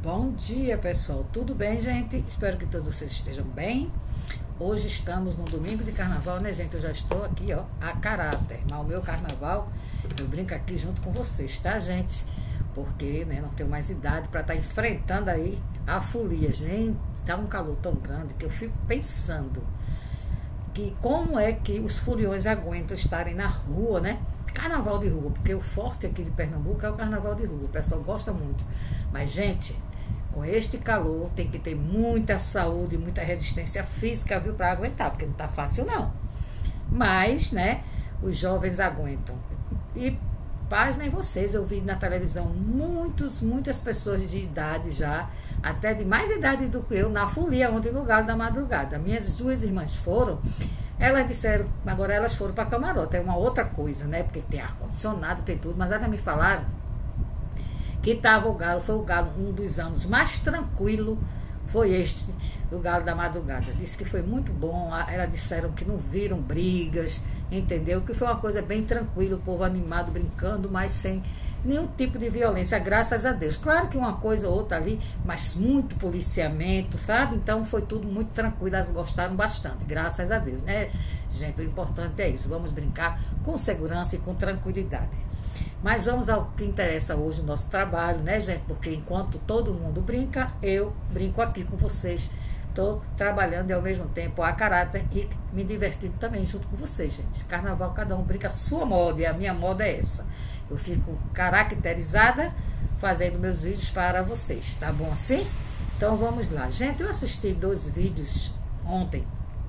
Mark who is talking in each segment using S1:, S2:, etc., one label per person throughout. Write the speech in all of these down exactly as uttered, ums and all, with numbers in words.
S1: Bom dia, pessoal. Tudo bem, gente? Espero que todos vocês estejam bem. Hoje estamos no domingo de carnaval, né, gente? Eu já estou aqui, ó, a caráter. Mas o meu carnaval, eu brinco aqui junto com vocês, tá, gente? Porque, né, não tenho mais idade para estar enfrentando aí a folia. Gente, tá um calor tão grande que eu fico pensando que como é que os foliões aguentam estarem na rua, né? Carnaval de rua, porque o forte aqui de Pernambuco é o carnaval de rua, o pessoal gosta muito. Mas, gente, com este calor tem que ter muita saúde, muita resistência física, viu, para aguentar, porque não tá fácil não. Mas, né, os jovens aguentam. E pasmem vocês, eu vi na televisão muitos, muitas pessoas de idade já, até de mais idade do que eu, na folia ontem no Galo da Madrugada. Minhas duas irmãs foram. Elas disseram, agora elas foram para camarote, é uma outra coisa, né? Porque tem ar-condicionado, tem tudo, mas elas me falaram que tava o Galo, foi o Galo, um dos anos mais tranquilo, foi este, do Galo da Madrugada. Disse que foi muito bom, elas disseram que não viram brigas, entendeu? Que foi uma coisa bem tranquila, o povo animado, brincando, mas sem nenhum tipo de violência, graças a Deus. Claro que uma coisa ou outra ali, mas muito policiamento, sabe? Então foi tudo muito tranquilo, elas gostaram bastante, graças a Deus, né? Gente, o importante é isso, vamos brincar com segurança e com tranquilidade. Mas vamos ao que interessa hoje, o nosso trabalho, né, gente? Porque enquanto todo mundo brinca, eu brinco aqui com vocês. Estou trabalhando e ao mesmo tempo a caráter e me divertindo também junto com vocês, gente. Carnaval, cada um brinca a sua moda e a minha moda é essa. Eu fico caracterizada fazendo meus vídeos para vocês, tá bom assim? Então vamos lá. Gente, eu assisti dois vídeos ontem.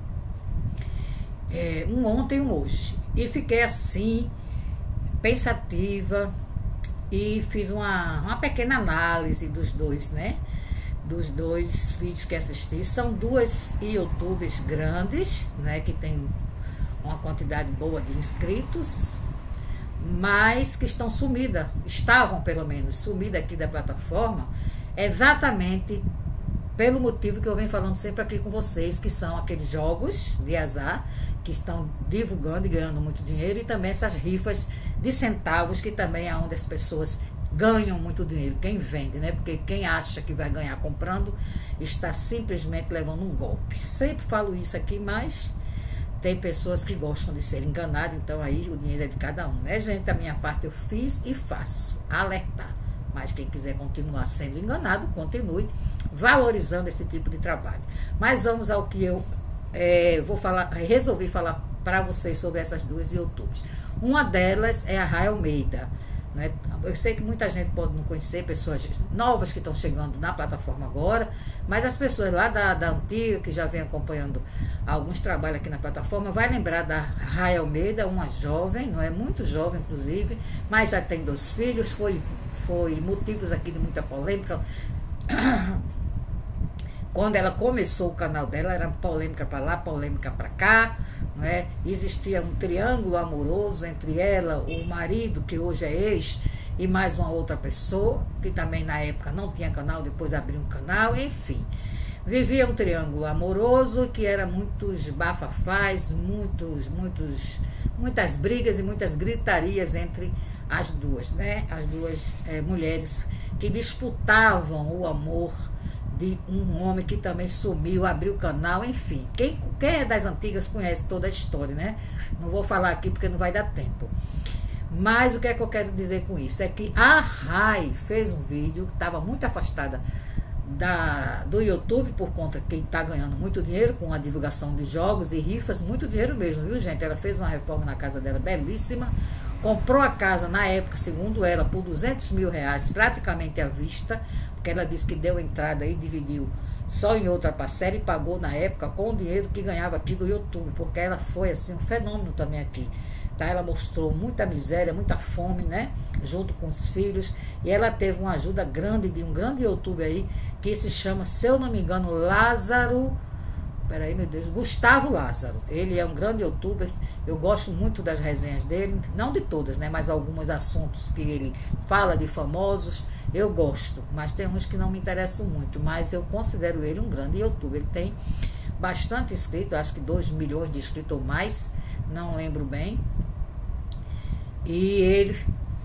S1: É, um ontem e um hoje. E fiquei assim, pensativa, e fiz uma, uma pequena análise dos dois, né? Dos dois vídeos que assisti. São duas youtubers grandes, né? Que tem uma quantidade boa de inscritos, mas que estão sumidas, estavam pelo menos sumidas aqui da plataforma, exatamente pelo motivo que eu venho falando sempre aqui com vocês, que são aqueles jogos de azar que estão divulgando e ganhando muito dinheiro, e também essas rifas de centavos, que também é onde as pessoas ganham muito dinheiro, quem vende, né? Porque quem acha que vai ganhar comprando está simplesmente levando um golpe. Sempre falo isso aqui, mas tem pessoas que gostam de ser enganadas, então aí o dinheiro é de cada um, né, gente? A minha parte eu fiz e faço, alertar. Mas quem quiser continuar sendo enganado, continue valorizando esse tipo de trabalho. Mas vamos ao que eu é, vou falar, resolvi falar para vocês sobre essas duas youtubers. Uma delas é a Ray Almeida, né? Eu sei que muita gente pode não conhecer, pessoas novas que estão chegando na plataforma agora, mas as pessoas lá da, da antiga, que já vem acompanhando alguns trabalhos aqui na plataforma, vai lembrar da Ray Almeida, uma jovem, não é muito jovem inclusive, mas já tem dois filhos, foi, foi motivos aqui de muita polêmica. Quando ela começou o canal dela, era polêmica para lá, polêmica para cá, não é? Existia um triângulo amoroso entre ela, o marido, que hoje é ex, e mais uma outra pessoa, que também na época não tinha canal, depois abriu um canal, enfim. Vivia um triângulo amoroso que era muitos bafafás, muitos, muitos, muitas brigas e muitas gritarias entre as duas, né? As duas é, mulheres que disputavam o amor de um homem que também sumiu, abriu o canal, enfim. Quem, quem é das antigas conhece toda a história, né? Não vou falar aqui porque não vai dar tempo. Mas o que é que eu quero dizer com isso? É que a Ray fez um vídeo, estava muito afastada da, do YouTube, por conta que está ganhando muito dinheiro com a divulgação de jogos e rifas, muito dinheiro mesmo, viu, gente? Ela fez uma reforma na casa dela belíssima, comprou a casa na época, segundo ela, por duzentos mil reais, praticamente à vista, porque ela disse que deu entrada e dividiu só em outra parcela e pagou na época com o dinheiro que ganhava aqui do YouTube, porque ela foi assim um fenômeno também aqui, tá? Ela mostrou muita miséria, muita fome, né? Junto com os filhos, e ela teve uma ajuda grande de um grande YouTube aí, que se chama, se eu não me engano, Lázaro, peraí, meu Deus, Gustavo Lázaro. Ele é um grande youtuber, eu gosto muito das resenhas dele, não de todas, né, mas alguns assuntos que ele fala de famosos, eu gosto, mas tem uns que não me interessam muito, mas eu considero ele um grande youtuber. Ele tem bastante inscritos, acho que dois milhões de inscritos ou mais, não lembro bem, e ele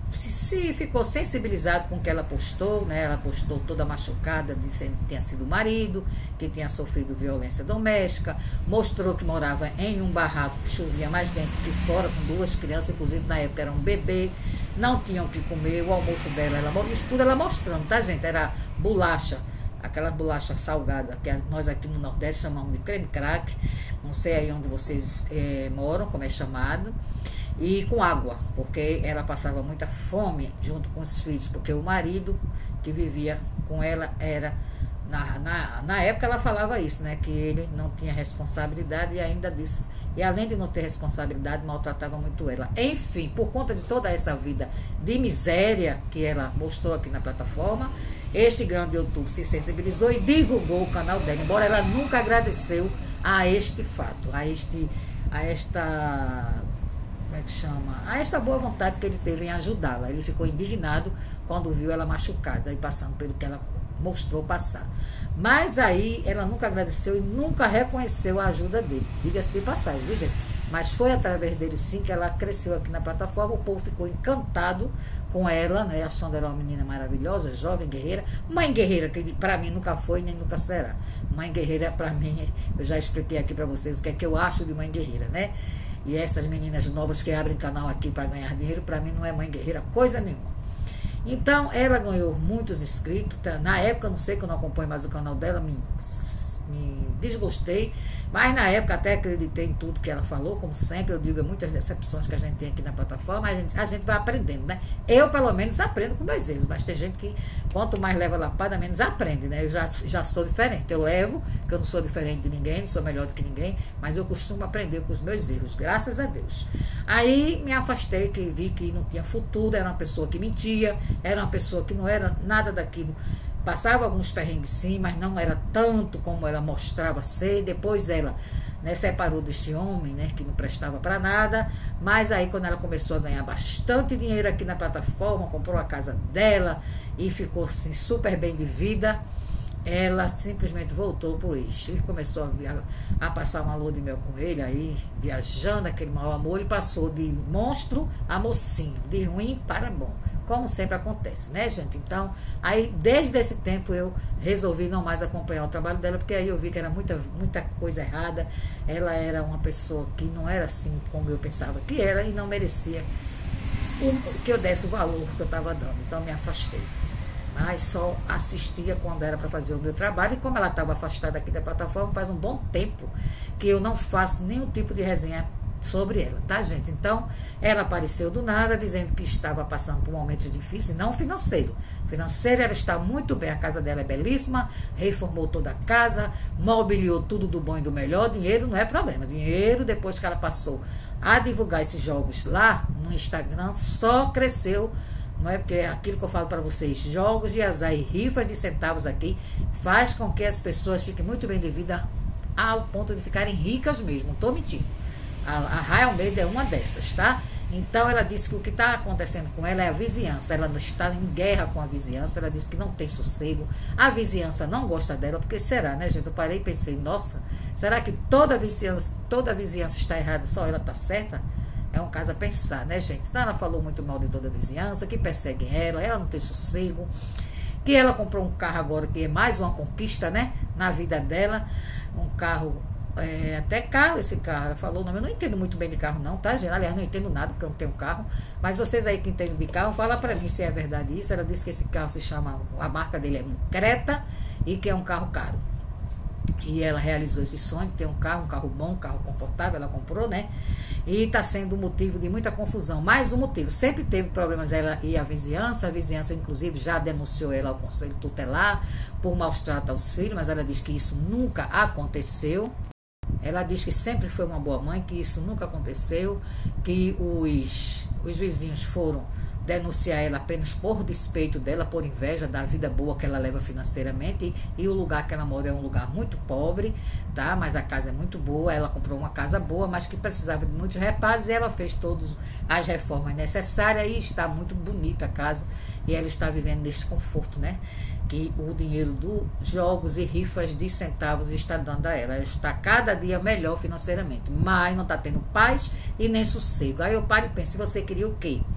S1: se, se ficou sensibilizado com o que ela postou, né? Ela postou toda machucada, dizendo que tinha sido o marido, que tinha sofrido violência doméstica, mostrou que morava em um barraco que chovia mais dentro que fora, com duas crianças, inclusive na época era um bebê, não tinham o que comer, o almoço dela, ela, isso tudo ela mostrando, tá, gente? Era bolacha, aquela bolacha salgada, que nós aqui no Nordeste chamamos de creme crack, não sei aí onde vocês é, moram, como é chamado, e com água, porque ela passava muita fome junto com os filhos, porque o marido que vivia com ela era, na, na, na época ela falava isso, né, que ele não tinha responsabilidade e ainda disse, e além de não ter responsabilidade, maltratava muito ela. Enfim, por conta de toda essa vida de miséria que ela mostrou aqui na plataforma, este grande YouTube se sensibilizou e divulgou o canal dela, embora ela nunca agradeceu a este fato, a, este, a esta... como é que chama? A esta boa vontade que ele teve em ajudá-la. Ele ficou indignado quando viu ela machucada e passando pelo que ela mostrou passar. Mas aí ela nunca agradeceu e nunca reconheceu a ajuda dele. Diga-se de passagem, viu, gente? Mas foi através dele sim que ela cresceu aqui na plataforma. O povo ficou encantado com ela, né? Achando ela uma menina maravilhosa, jovem, guerreira. Mãe guerreira, que para mim nunca foi nem nunca será. Mãe guerreira para mim, eu já expliquei aqui para vocês o que é que eu acho de mãe guerreira, né? E essas meninas novas que abrem canal aqui para ganhar dinheiro, para mim não é mãe guerreira coisa nenhuma. Então, ela ganhou muitos inscritos. Tá? Na época, não sei que eu não acompanho mais o canal dela, me, me desgostei. Mas na época até acreditei em tudo que ela falou. Como sempre, eu digo, é muitas decepções que a gente tem aqui na plataforma, a gente, a gente vai aprendendo, né? Eu, pelo menos, aprendo com meus erros. Mas tem gente que, quanto mais leva lapada, menos aprende, né? Eu já, já sou diferente. Eu levo, que eu não sou diferente de ninguém, não sou melhor do que ninguém, mas eu costumo aprender com os meus erros, graças a Deus. Aí me afastei, que vi que não tinha futuro, era uma pessoa que mentia, era uma pessoa que não era nada daquilo. Passava alguns perrengues sim, mas não era tanto como ela mostrava ser. Depois ela, né, separou deste homem, né, que não prestava para nada. Mas aí quando ela começou a ganhar bastante dinheiro aqui na plataforma, comprou a casa dela e ficou assim super bem de vida, ela simplesmente voltou pro eixo e começou a, via a passar uma lua de mel com ele, aí viajando aquele mau amor, ele passou de monstro a mocinho, de ruim para bom, como sempre acontece, né, gente? Então, aí desde esse tempo eu resolvi não mais acompanhar o trabalho dela, porque aí eu vi que era muita, muita coisa errada. Ela era uma pessoa que não era assim como eu pensava que era e não merecia o, que eu desse o valor que eu estava dando, então me afastei. Mas só assistia quando era para fazer o meu trabalho, e como ela estava afastada aqui da plataforma, faz um bom tempo que eu não faço nenhum tipo de resenha sobre ela, tá, gente? Então, ela apareceu do nada, dizendo que estava passando por momentos difíceis, não financeiro. Financeiro, ela está muito bem, a casa dela é belíssima, reformou toda a casa, mobiliou tudo do bom e do melhor, dinheiro não é problema. Dinheiro, depois que ela passou a divulgar esses jogos lá no Instagram, só cresceu. Não é porque é aquilo que eu falo para vocês, jogos de azar e rifas de centavos aqui faz com que as pessoas fiquem muito bem de vida ao ponto de ficarem ricas mesmo, não estou mentindo. A, a Ray Almeida é uma dessas, tá? Então ela disse que o que está acontecendo com ela é a vizinhança, ela está em guerra com a vizinhança, ela disse que não tem sossego, a vizinhança não gosta dela, porque será, né, gente? Eu parei e pensei, nossa, será que toda a vizinhança, toda a vizinhança está errada, só ela está certa? É um caso a pensar, né, gente? Então ela falou muito mal de toda a vizinhança, que perseguem ela, ela não tem sossego, que ela comprou um carro agora, que é mais uma conquista, né, na vida dela, um carro, é, até caro esse carro, ela falou o nome, eu não entendo muito bem de carro não, tá, gente? Aliás, não entendo nada, porque eu não tenho carro, mas vocês aí que entendem de carro, fala pra mim se é verdade isso. Ela disse que esse carro se chama, a marca dele é um Creta, e que é um carro caro. E ela realizou esse sonho de ter um carro, um carro bom, um carro confortável, ela comprou, né? E está sendo motivo de muita confusão. Mais um motivo, sempre teve problemas ela e a vizinhança, a vizinhança inclusive já denunciou ela ao Conselho Tutelar por maus tratos aos filhos, mas ela diz que isso nunca aconteceu. Ela diz que sempre foi uma boa mãe, que isso nunca aconteceu, que os, os vizinhos foram denunciar ela apenas por despeito dela, por inveja da vida boa que ela leva financeiramente, e, e o lugar que ela mora é um lugar muito pobre, tá? Mas a casa é muito boa, ela comprou uma casa boa, mas que precisava de muitos reparos, e ela fez todas as reformas necessárias, e está muito bonita a casa, e ela está vivendo nesse conforto, né? Que o dinheiro dos jogos e rifas de centavos está dando a ela. Ela está cada dia melhor financeiramente, mas não está tendo paz e nem sossego. Aí eu paro e penso, se você queria o quê?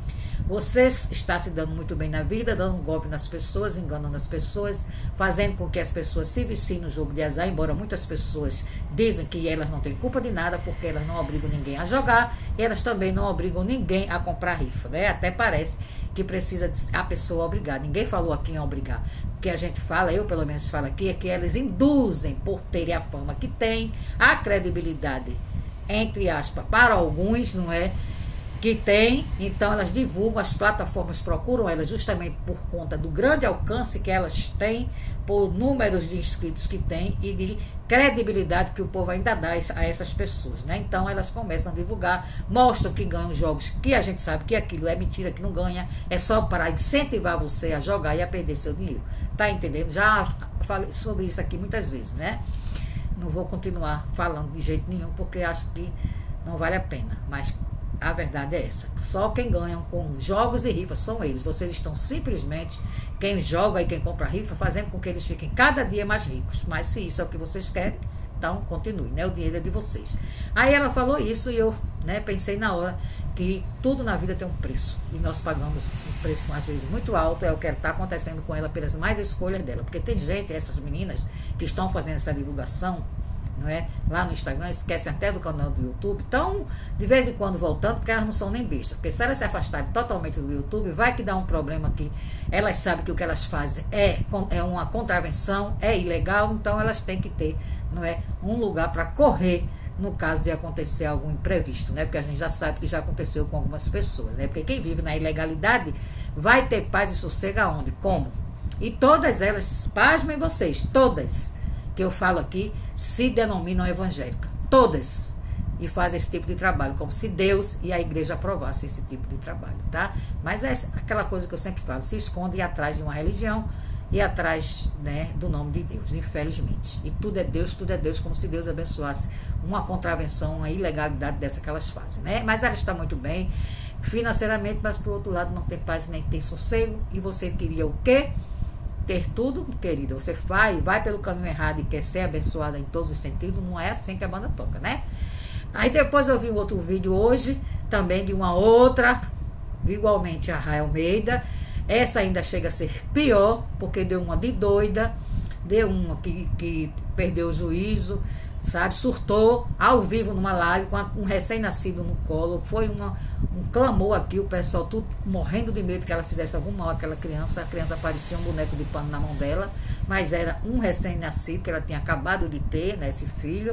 S1: Você está se dando muito bem na vida, dando um golpe nas pessoas, enganando as pessoas, fazendo com que as pessoas se viciem no jogo de azar, embora muitas pessoas dizem que elas não têm culpa de nada, porque elas não obrigam ninguém a jogar, elas também não obrigam ninguém a comprar rifa, né? Até parece que precisa a pessoa obrigar. Ninguém falou aqui em obrigar. O que a gente fala, eu pelo menos falo aqui, é que elas induzem por terem a fama que tem, a credibilidade, entre aspas, para alguns, não é? Que tem, então elas divulgam, as plataformas procuram elas justamente por conta do grande alcance que elas têm, por números de inscritos que têm e de credibilidade que o povo ainda dá a essas pessoas, né? Então elas começam a divulgar, mostram que ganham jogos que a gente sabe que aquilo é mentira, que não ganha, é só para incentivar você a jogar e a perder seu dinheiro, tá entendendo? Já falei sobre isso aqui muitas vezes, né? Não vou continuar falando de jeito nenhum, porque acho que não vale a pena, mas a verdade é essa. Só quem ganha com jogos e rifas são eles. Vocês estão simplesmente, quem joga e quem compra rifa, fazendo com que eles fiquem cada dia mais ricos. Mas se isso é o que vocês querem, então continue, né? O dinheiro é de vocês. Aí ela falou isso e eu, né, pensei na hora que tudo na vida tem um preço. E nós pagamos um preço, às vezes, muito alto. É o que está acontecendo com ela pelas mais escolhas dela. Porque tem gente, essas meninas, que estão fazendo essa divulgação, não é? Lá no Instagram, esquecem até do canal do YouTube, estão de vez em quando voltando, porque elas não são nem bestas, porque se elas se afastarem totalmente do YouTube, vai que dá um problema que elas sabem que o que elas fazem é, é uma contravenção, é ilegal, então elas têm que ter, não é, um lugar para correr no caso de acontecer algum imprevisto, né? Porque a gente já sabe que já aconteceu com algumas pessoas, né? Porque quem vive na ilegalidade vai ter paz e sossego aonde? Como? E todas elas, pasmem vocês, todas que eu falo aqui, se denominam evangélicas. Todas. E fazem esse tipo de trabalho, como se Deus e a igreja aprovassem esse tipo de trabalho, tá? Mas é aquela coisa que eu sempre falo, se esconde atrás de uma religião e atrás, né, do nome de Deus, infelizmente. E tudo é Deus, tudo é Deus, como se Deus abençoasse uma contravenção, uma ilegalidade dessa que elas fazem, né? Mas ela está muito bem financeiramente, mas por outro lado não tem paz nem tem sossego. E você queria o quê? Ter tudo, querida, você vai, vai pelo caminho errado e quer ser abençoada em todos os sentidos, não é assim que a banda toca, né? Aí depois eu vi um outro vídeo hoje, também de uma outra, igualmente a Ray Almeida. Essa ainda chega a ser pior, porque deu uma de doida, deu uma que, que perdeu o juízo, sabe? Surtou ao vivo numa live com um recém-nascido no colo. Foi uma, um clamor aqui, o pessoal tudo morrendo de medo que ela fizesse algum mal àquela criança. A criança parecia um boneco de pano na mão dela, mas era um recém-nascido que ela tinha acabado de ter, né, esse filho.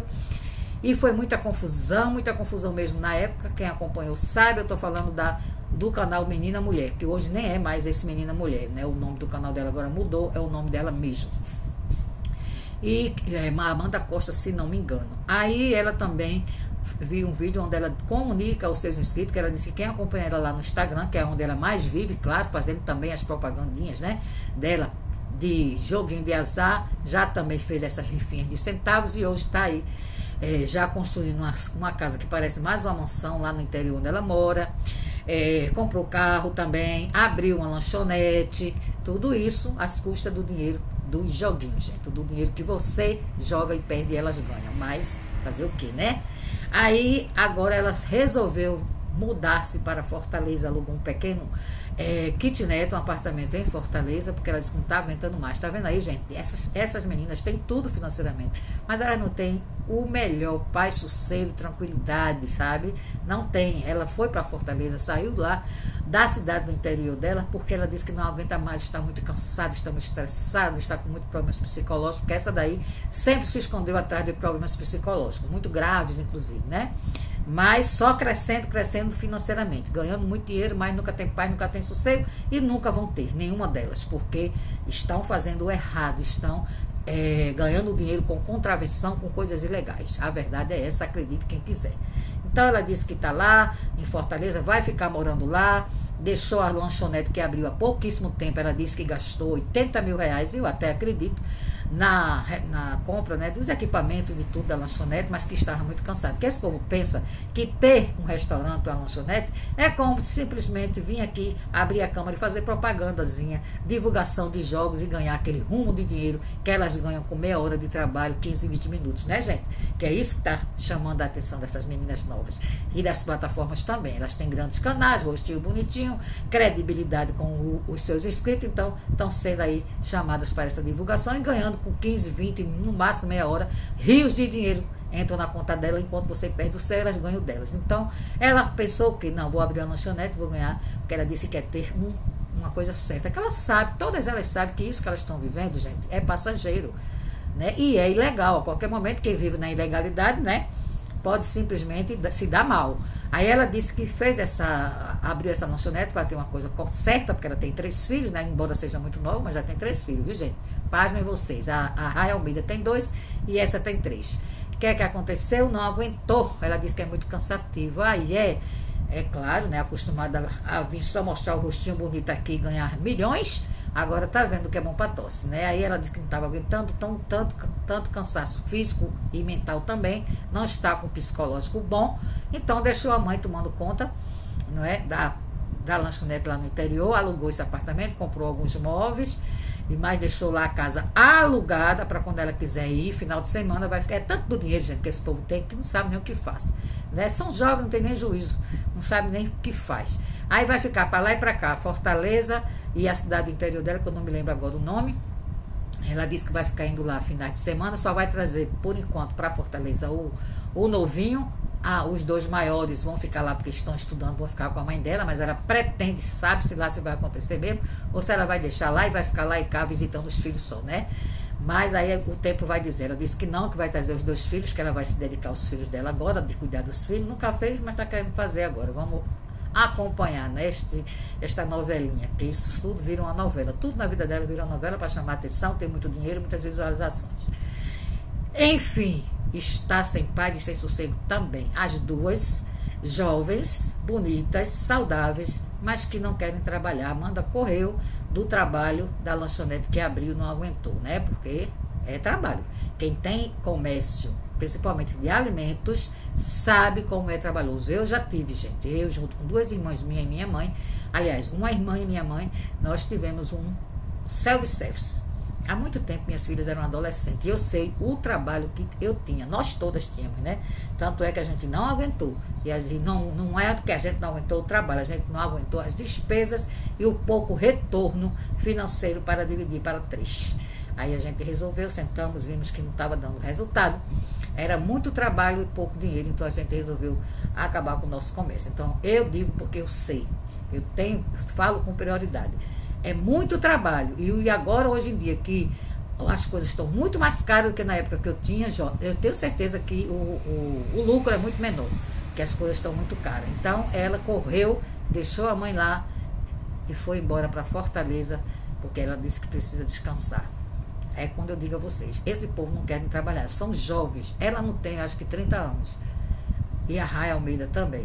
S1: E foi muita confusão, muita confusão mesmo na época. Quem acompanhou sabe, eu estou falando da, do canal Menina Mulher, que hoje nem é mais esse Menina Mulher, né? O nome do canal dela agora mudou, é o nome dela mesmo. E é, Amanda Costa, se não me engano. Aí ela também viu um vídeo onde ela comunica aos seus inscritos, que ela disse que quem acompanha ela lá no Instagram, que é onde ela mais vive, claro, fazendo também as propagandinhas, né, dela, de joguinho de azar, já também fez essas rifinhas de centavos e hoje está aí, é, já construindo uma, uma casa que parece mais uma mansão lá no interior onde ela mora, é, comprou carro também, abriu uma lanchonete, tudo isso às custas do dinheiro dos joguinhos, gente, do dinheiro que você joga e perde e elas ganham, mas fazer o que, né? Aí agora ela resolveu mudar-se para Fortaleza, alugou um pequeno é, kitnet, um apartamento em Fortaleza, porque ela disse que não está aguentando mais. Tá vendo aí, gente? Essas, essas meninas têm tudo financeiramente, mas elas não têm o melhor paz, sossego, tranquilidade, sabe? Não tem. Ela foi para Fortaleza, saiu lá da cidade do interior dela, porque ela disse que não aguenta mais, está muito cansada, está muito estressada, está com muitos problemas psicológicos, porque essa daí sempre se escondeu atrás de problemas psicológicos, muito graves, inclusive, né? Mas só crescendo, crescendo financeiramente, ganhando muito dinheiro, mas nunca tem paz, nunca tem sossego e nunca vão ter, nenhuma delas, porque estão fazendo o errado, estão é, ganhando dinheiro com contravenção, com coisas ilegais. A verdade é essa, acredite quem quiser. Então ela disse que está lá em Fortaleza, vai ficar morando lá, deixou a lanchonete que abriu há pouquíssimo tempo, ela disse que gastou oitenta mil reais, e eu até acredito, na, na compra, né, dos equipamentos, de tudo, da lanchonete, mas que estava muito cansado. Porque esse povo pensa que ter um restaurante ou uma lanchonete é como simplesmente vir aqui, abrir a câmera e fazer propagandazinha, divulgação de jogos e ganhar aquele rumo de dinheiro que elas ganham com meia hora de trabalho, quinze, vinte minutos, né, gente? Que é isso que está chamando a atenção dessas meninas novas. E das plataformas também. Elas têm grandes canais, rostinho bonitinho, credibilidade com o, os seus inscritos, então estão sendo aí chamadas para essa divulgação e ganhando com quinze, vinte, no máximo meia hora, rios de dinheiro entram na conta dela, enquanto você perde o seu, elas ganham delas. Então, ela pensou que, não, vou abrir uma lanchonete, vou ganhar, porque ela disse que quer ter um, uma coisa certa, que ela sabe, todas elas sabem que isso que elas estão vivendo, gente, é passageiro, né? E é ilegal. A qualquer momento, quem vive na ilegalidade, né, pode simplesmente se dar mal. Aí ela disse que fez essa, abriu essa lanchonete para ter uma coisa certa, porque ela tem três filhos, né? Embora seja muito nova, mas já tem três filhos, viu, gente? Pasmem vocês, a, a Raia Almeida tem dois e essa tem três. O que é que aconteceu? Não aguentou. Ela disse que é muito cansativo. Aí é, é claro, né? Acostumada a, a vir só mostrar o rostinho bonito aqui e ganhar milhões, agora tá vendo que é bom para tosse, né? Aí ela disse que não estava aguentando tão, tanto, tanto cansaço físico e mental também, não está com psicológico bom, então deixou a mãe tomando conta, não é, da, da lanchonete lá no interior, alugou esse apartamento, comprou alguns móveis, e mais deixou lá a casa alugada para quando ela quiser ir, final de semana vai ficar, é tanto do dinheiro, gente, que esse povo tem, que não sabe nem o que faz, né? São jovens, não tem nem juízo, não sabe nem o que faz. Aí vai ficar para lá e para cá, Fortaleza e a cidade interior dela, que eu não me lembro agora o nome. Ela disse que vai ficar indo lá finais de semana, só vai trazer, por enquanto, para Fortaleza o, o novinho. Ah, os dois maiores vão ficar lá porque estão estudando, vão ficar com a mãe dela, mas ela pretende, sabe se lá se vai acontecer mesmo, ou se ela vai deixar lá e vai ficar lá e cá visitando os filhos só, né? Mas aí o tempo vai dizer. Ela disse que não, que vai trazer os dois filhos, que ela vai se dedicar aos filhos dela agora, de cuidar dos filhos. Nunca fez, mas está querendo fazer agora. Vamos acompanhar neste, esta novelinha, porque isso tudo vira uma novela. Tudo na vida dela vira uma novela para chamar atenção, ter muito dinheiro, muitas visualizações. Enfim, está sem paz e sem sossego também. As duas jovens, bonitas, saudáveis, mas que não querem trabalhar. Amanda correu do trabalho da lanchonete que abriu, não aguentou, né? Porque é trabalho. Quem tem comércio, principalmente de alimentos, sabe como é trabalhoso. Eu já tive, gente, eu junto com duas irmãs minha e minha mãe, aliás, uma irmã e minha mãe, nós tivemos um self-service. Há muito tempo minhas filhas eram adolescentes e eu sei o trabalho que eu tinha, nós todas tínhamos, né? Tanto é que a gente não aguentou. E a gente não, não é que a gente não aguentou o trabalho, a gente não aguentou as despesas e o pouco retorno financeiro para dividir para três. Aí a gente resolveu, sentamos, vimos que não estava dando resultado. Era muito trabalho e pouco dinheiro, então a gente resolveu acabar com o nosso comércio. Então eu digo porque eu sei, eu tenho, eu falo com prioridade. É muito trabalho. E agora, hoje em dia, que as coisas estão muito mais caras do que na época que eu tinha, eu tenho certeza que o, o, o lucro é muito menor, que as coisas estão muito caras. Então, ela correu, deixou a mãe lá e foi embora para Fortaleza, porque ela disse que precisa descansar. É quando eu digo a vocês, esse povo não quer trabalhar, são jovens. Ela não tem, acho que trinta anos. E a Raia Almeida também.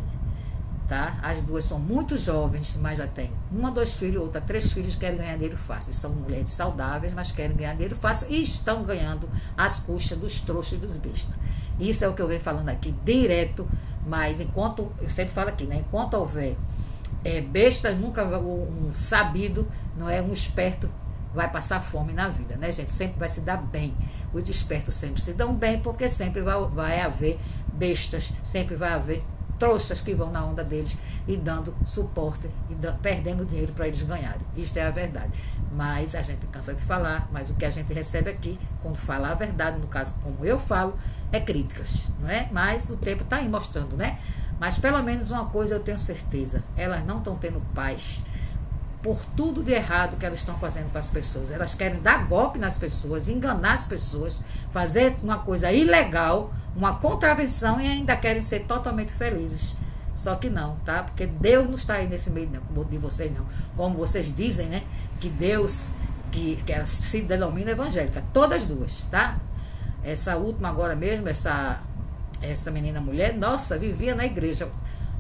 S1: Tá? As duas são muito jovens, mas já tem uma, dois filhos, outra, três filhos, querem ganhar dinheiro fácil. São mulheres saudáveis, mas querem ganhar dinheiro fácil e estão ganhando às custas dos trouxas e dos bestas. Isso é o que eu venho falando aqui direto, mas enquanto, eu sempre falo aqui, né? Enquanto houver é, bestas, nunca um sabido, não é um esperto, vai passar fome na vida, né, gente? Sempre vai se dar bem. Os espertos sempre se dão bem, porque sempre vai, vai haver bestas, sempre vai haver trouxas que vão na onda deles e dando suporte e dando, perdendo dinheiro para eles ganharem. Isso é a verdade. Mas a gente cansa de falar, mas o que a gente recebe aqui, quando fala a verdade, no caso como eu falo, é críticas, não é? Mas o tempo está aí mostrando, né? Mas pelo menos uma coisa eu tenho certeza, elas não estão tendo paz por tudo de errado que elas estão fazendo com as pessoas. Elas querem dar golpe nas pessoas, enganar as pessoas, fazer uma coisa ilegal, uma contravenção, e ainda querem ser totalmente felizes. Só que não, tá? Porque Deus não está aí nesse meio não, de vocês não. Como vocês dizem, né? Que Deus, que, que ela se denomina evangélica. Todas duas, tá? Essa última agora mesmo, essa, essa menina mulher, nossa, vivia na igreja.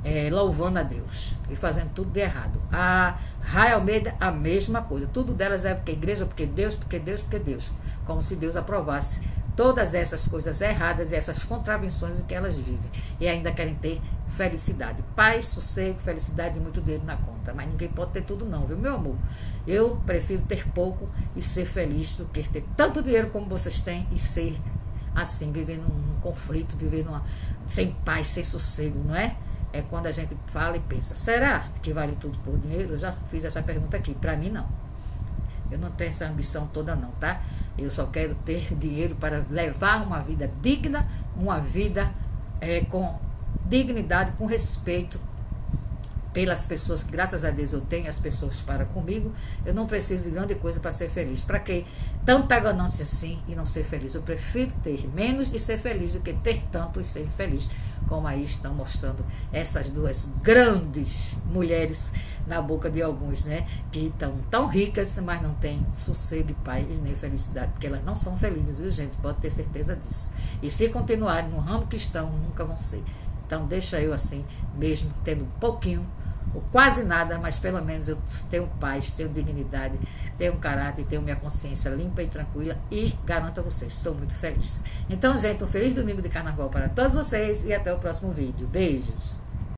S1: é, louvando a Deus e fazendo tudo de errado. A Ray Almeida, a mesma coisa. Tudo delas é porque igreja, porque Deus, porque Deus, porque Deus. Como se Deus aprovasse todas essas coisas erradas e essas contravenções em que elas vivem. E ainda querem ter felicidade. Paz, sossego, felicidade e muito dinheiro na conta. Mas ninguém pode ter tudo não, viu, meu amor? Eu prefiro ter pouco e ser feliz do que ter tanto dinheiro como vocês têm e ser assim, viver num, num conflito, viver numa, sem paz, sem sossego, não é? É quando a gente fala e pensa, será que vale tudo por dinheiro? Eu já fiz essa pergunta aqui. Para mim, não. Eu não tenho essa ambição toda não, tá? Eu só quero ter dinheiro para levar uma vida digna, uma vida é, com dignidade, com respeito pelas pessoas que, graças a Deus, eu tenho as pessoas para comigo. Eu não preciso de grande coisa para ser feliz. Para que tanta ganância assim e não ser feliz? Eu prefiro ter menos e ser feliz do que ter tanto e ser infeliz, como aí estão mostrando essas duas grandes mulheres na boca de alguns, né? Que estão tão ricas, mas não têm sossego e paz nem felicidade, porque elas não são felizes, viu, gente? Pode ter certeza disso. E se continuarem no ramo que estão, nunca vão ser. Então deixa eu assim, mesmo tendo um pouquinho, ou quase nada, mas pelo menos eu tenho paz, tenho dignidade, tenho um caráter, tenho minha consciência limpa e tranquila e garanto a vocês, sou muito feliz. Então, gente, um feliz domingo de carnaval para todos vocês e até o próximo vídeo. Beijos!